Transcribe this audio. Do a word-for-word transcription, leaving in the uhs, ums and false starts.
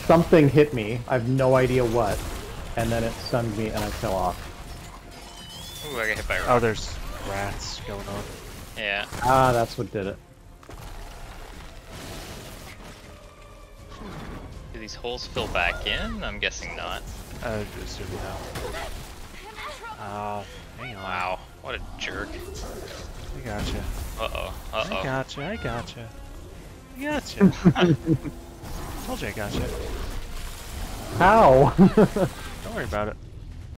something hit me. I have no idea what, and then it stunned me, and I fell off. Ooh, I got hit by a rock. Oh, there's rats going on. Yeah. Ah, that's what did it. Do these holes fill back in? I'm guessing not. I assume now. Oh, hang on. Wow, what a jerk. I gotcha. Uh-oh, uh-oh. I gotcha, I gotcha. I gotcha. Told you I gotcha. How? Don't worry about it.